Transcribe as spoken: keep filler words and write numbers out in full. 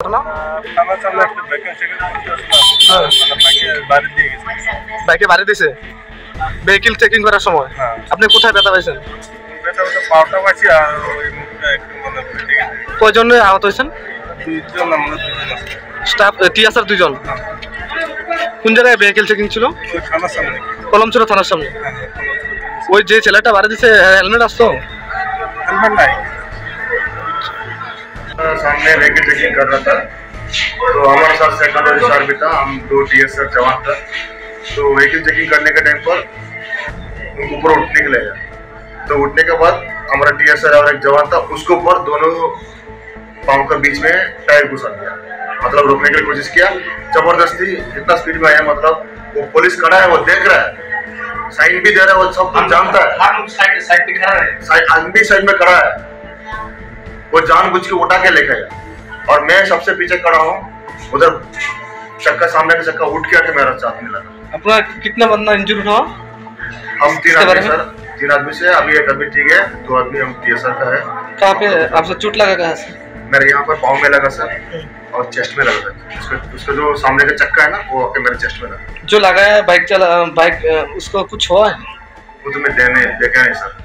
ঘটনা? বাইকে বাড়ি দিছে ভেহিকল চেকিং করার সময়। আপনি কোথায় ব্যথা পাইছেন? কয়জন আহত হয়েছেন? স্টাফ টিএসআর দুইজন। কোন জায়গায় ভেহিকল চেকিং ছিল? কলমচুরা থানার সামনে। ওই যে ছেলেটা বাড়ি দিছে হেলমেট আসতো? हेलमेट नहीं, सामने व्हीकल चेकिंग कर रहा था तो हमारे साथ सेकंड और स्टार भी था, हम दो टीएसआर जवान था। तो व्हीकल चेकिंग करने के टाइम पर ऊपर उठने के लिए तो उठने के बाद हमारा टीएसआर और एक जवान था, उसके ऊपर दोनों पाँव के बीच में टायर घुसा दिया, मतलब रोकने की कोशिश किया जबरदस्ती। इतना स्पीड में आया, मतलब वो पुलिस खड़ा है, वो देख रहा है, साइन भी दे रहा है, वो सब कुछ जानता है। साइड साइड पे खड़ा है, साइड आदमी साइड में खड़ा है, वो जानबूझ के उठा के लेके गया और मैं सबसे पीछे खड़ा हूँ। उधर चक्का, सामने का चक्का उठ के आके मेरा साथ मिला। अपना कितना बंदा इंजर्ड हुआ? हम तीन आदमी सर, तीन आदमी से अभी एक आदमी ठीक है, दो आदमी हम टीएसआर का है। कहाँ पे आपसे चोट लगा? कहाँ से? मेरे यहाँ पर पाँव में लगा सर और चेस्ट में लगा था। उसका उसका जो सामने का चक्का है ना, वो आके मेरे चेस्ट में लगा। जो लगा है बाइक चला बाइक उसको कुछ हुआ है? वो तो मैं देने देखा नहीं सर।